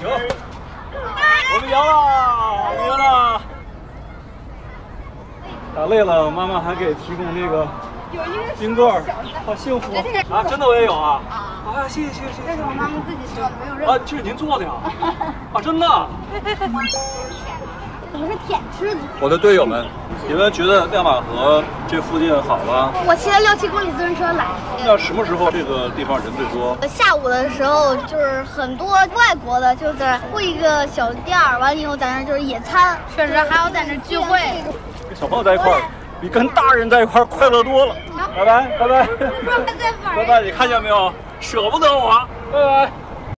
行，我们赢了，我们赢了。打累了，妈妈还给提供这个冰棍儿，好幸福啊！真的我也有啊！啊，谢谢。 这是我妈妈自己做的，没有任何。 啊，这是您做的呀？啊，真的？ 我是舔吃的。 我的队友们，你们觉得亮马河这附近好吗？ 我骑了6、7公里自行车来。 那什么时候这个地方人最多？ 下午的时候就是很多外国的，就在雇一个小店儿，完了以后在那就是野餐，确实还有在那聚会。 跟小朋友在一块儿，比跟大人在一块儿快乐多了。拜拜。拜拜，你看见没有？舍不得我。拜拜。